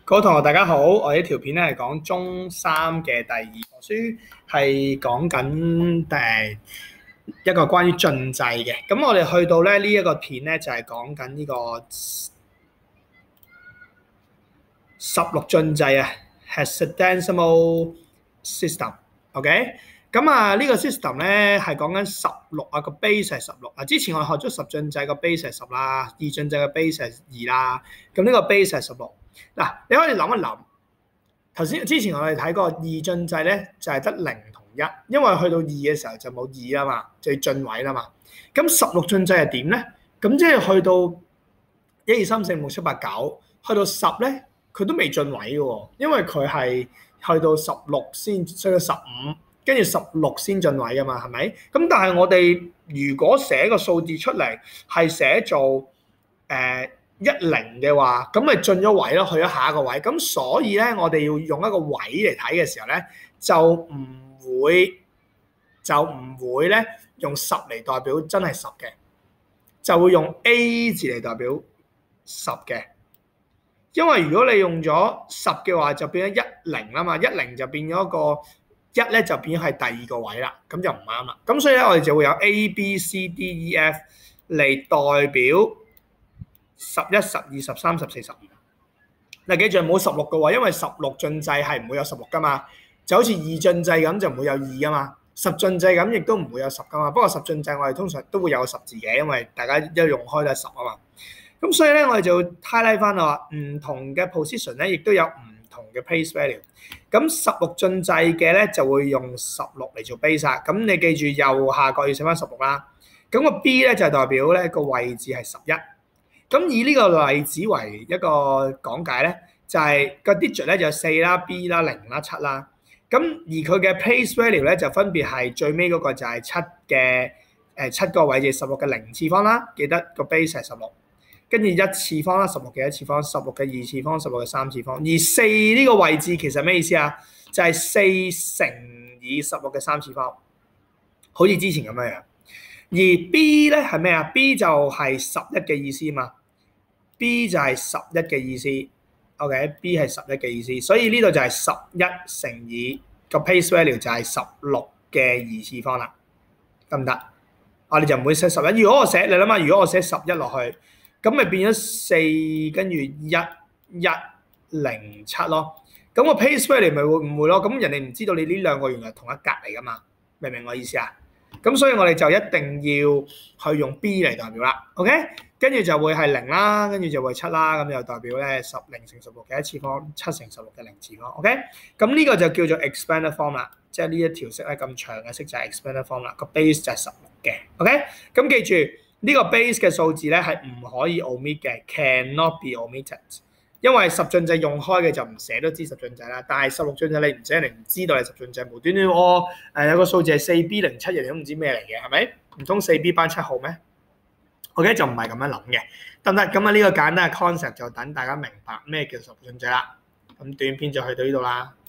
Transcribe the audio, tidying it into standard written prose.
各位同學大家好，我呢條片咧係講中三嘅第二課書，係講緊一個關於進制嘅。咁我哋去到咧呢一個片咧就係講緊呢個16進制啊 ，Hexadecimal system。OK， 咁呢個 system 咧係講緊16啊，個 base 係16啊。之前我哋學咗10進制個 base 係10啦，2進制個 base 係2啦，咁呢個 base 係16。嗱，你可以諗一諗。之前我哋睇過二進制咧，就係得0同1，因為去到2嘅時候就冇2啦嘛，就要進位啦嘛。咁16進制係點咧？咁即係去到1、2、3、4、5、6、7、8、9，去到10咧，佢都未進位嘅喎，因為佢係去到16先，去到15，跟住16先進位㗎嘛，係咪？咁但係我哋如果寫個數字出嚟係寫做10嘅話，咁咪進咗位咯，去咗下一個位。咁所以咧，我哋要用一個位嚟睇嘅時候咧，就唔會咧用10嚟代表真係10嘅，就會用 A 字嚟代表10嘅。因為如果你用咗10嘅話，就變咗10啦嘛，10就變咗個1咧，就變咗係第二個位啦，咁就唔啱啦。咁所以咧，我哋就會有 A、B、C、D、E、F 嚟代表11、12、13、14、15。嗱，記住冇16嘅喎，因為16進制係唔會有16噶嘛，就好似2進制咁就唔會有2噶嘛，10進制咁亦都唔會有10噶嘛。不過10進制我哋通常都會有10字嘅，因為大家一用開都係10啊嘛。咁所以咧，我哋就 highlight 翻話唔同嘅 position 咧，亦都有唔同嘅 place value。咁16進制嘅咧就會用16嚟做 base 啦。咁你記住右下角要寫翻16啦。咁個 B 咧就代表咧個位置係11。咁以呢個例子為一個講解咧，就係個 digit 咧就有4啦、B 啦、0啦、7啦。咁而佢嘅 place value 咧就分別係最尾嗰個就係7個位置16嘅0次方啦，記得個 base 係16。跟住1次方啦，16嘅1次方，16嘅2次方，16嘅3次方。而4呢個位置其實咩意思啊？就係4乘以16嘅3次方，好似之前咁樣樣。而 B 咧係咩啊 ？B 就係11嘅意思嘛。B 就係11嘅意思 ，OK？B 係11嘅意思，所以呢度就係11乘以個 place value 就係16嘅2次方啦，得唔得？我哋就唔會寫11。如果我寫你諗下，如果我寫11落去，咁咪變咗4跟住1107咯。咁個 place value 咪會唔會咯？咁人哋唔知道你呢兩個原來同一格嚟噶嘛？明唔明我意思啊？咁所以我哋就一定要去用 B 嚟代表啦 ，OK？ 跟住就會係0啦，跟住就會7啦，咁就代表咧10乘16嘅1次方，7乘16嘅0次方 ，OK？ 咁呢個就叫做 expanded form 啦，即係呢一條式咧咁長嘅式就係 expanded form 啦，個 base 就係16嘅 ，OK？ 咁記住呢個 base 嘅數字咧係唔可以 omit 嘅 ，cannot be omitted。因為10進制用開嘅就唔寫都知10進制啦，但係16進制你唔寫，你唔知道係10進制，無端端有個數字係4B07，人哋都唔知咩嚟嘅，係咪？唔通4B 班7號咩 ？OK 就唔係咁樣諗嘅，得唔得？咁呢個簡單嘅 concept 就等大家明白咩叫16進制啦。咁短片就去到呢度啦。